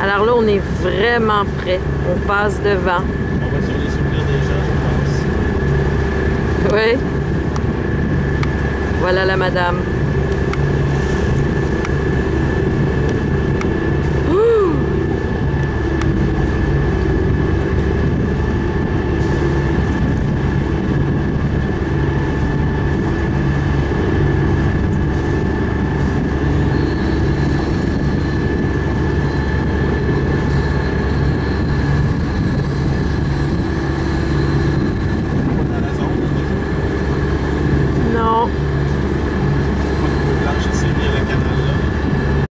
Alors là, on est vraiment prêt. On passe devant. On va sur les souvenirs des gens, je pense. Oui. Voilà la madame.